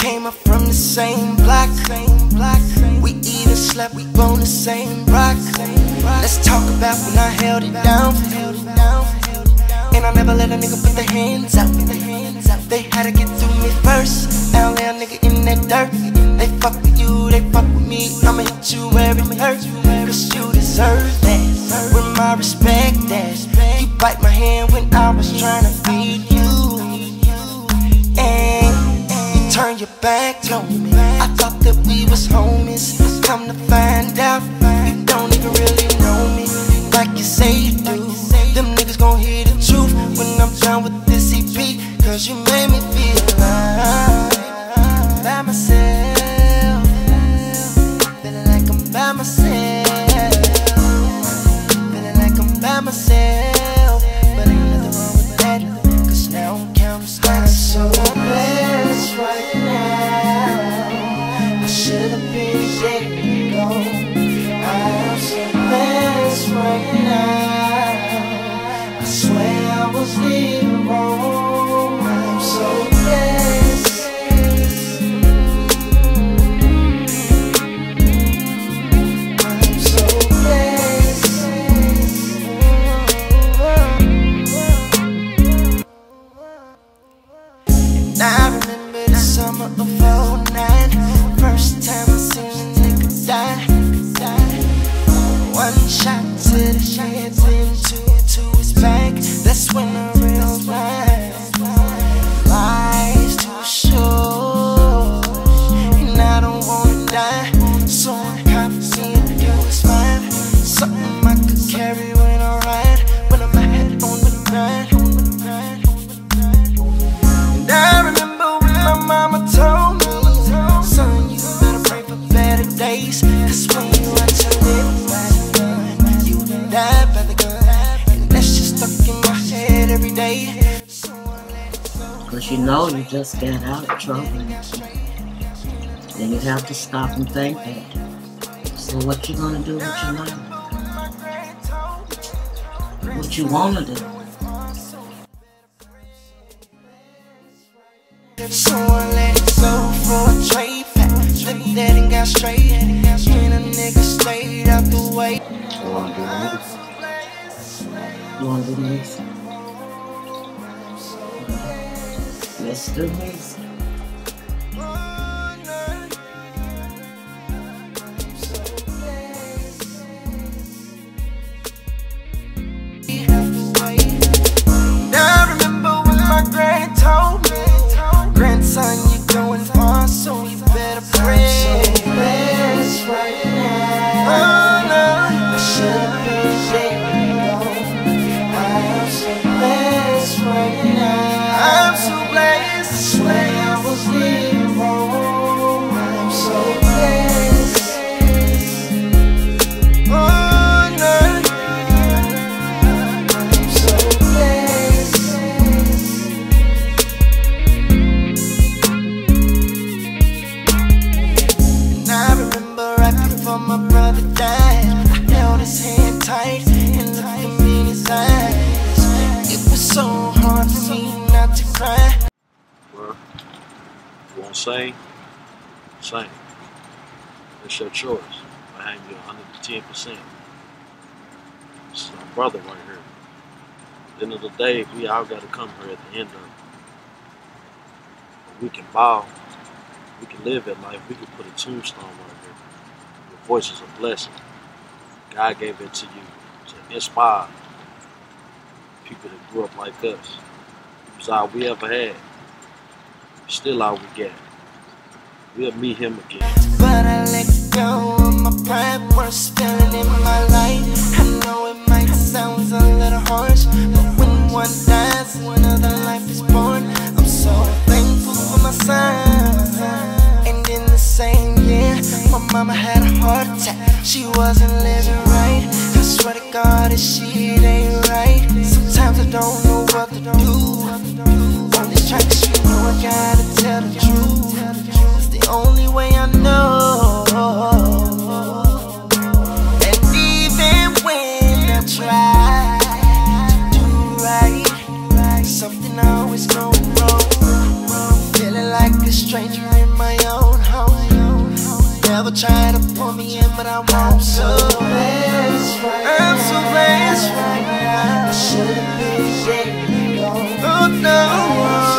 came up from the same block. We even slept, we on the same rock. Let's talk about when I held it down. And I never let a nigga put their hands out. They had to get through me first. Now lay a nigga in that dirt. They fuck with you, they fuck with me. I'ma hit you where it hurts, cause you deserve that. With my respect, that you bite my hand when I was trying to feed you, and you turn your back on me. I thought that we was homies. Come to find out, you don't even really know me like you say you do. Them niggas gon' hear the truth when I'm done with this EP, cause you made me feel like by myself, feeling like I'm by myself, feeling like I'm by myself. But ain't nothing wrong with that, cause now I'm counting stacks. So blessed right now, I should've been letting go. I'm so blessed right now, I swear I was living wrong. I'm so blessed. I'm so blessed. And I remember the summer of '09, first time I seen a nigga die. One shot to the head, then two to his back. That's when I realized life's too short, and I don't wanna die. So I copped me a few smile, something I could carry when I ride, when I'm ahead on the grind. And I remember when my mama told me, son, you better pray for better days, cause when you watch your live by the gun, you die by the gun. And that's just stuck in my head every day. Cause you know you just got out of trouble. Then you have to stop and think that. So what you gonna do with your life? What you wanna do? So I let it go for a trade pack. Flipped that and got straight. And a nigga stayed out the way. You wanna do this? You wanna do this? Let's do this. Now I remember when my grand told me, grandson, you're going far, so you better pray. I'm so blessed right now. Oh no, I should've been letting go. I'm so blessed right now. I'm so blessed. I swear I was living wrong. I'm so blessed. Oh no, I'm so blessed. And I remember right before my brother died, I held his hand tight and looked him in his eyes. It was so hard for me not to cry. Well, you want to sing? Sing. It's your choice. I hang you 110%. It's my brother right here. At the end of the day, we all got to come here at the end of it. We can bow. We can live that life. We can put a tombstone right here. Your voice is a blessing. God gave it to you to inspire people that grew up like us. It was all we ever had. Still all we got. We'll meet him again. But I let go of my pride, worst feeling in my life. I know it might sound a little harsh, but when one dies, another life is born. I'm so thankful for my son. And in the same year, my mama had a heart attack. She wasn't living right. I swear to God, this shit ain't right. Sometimes I don't know what to do. On this track, you know I gotta tell the truth. It's the only way I know. And even when I try to do right, something always going wrong. Feeling like a stranger in my my own home. Never try to pull me in, but I won't. So glad it's right. I'm so glad it's right now. I should've been dead. Oh no.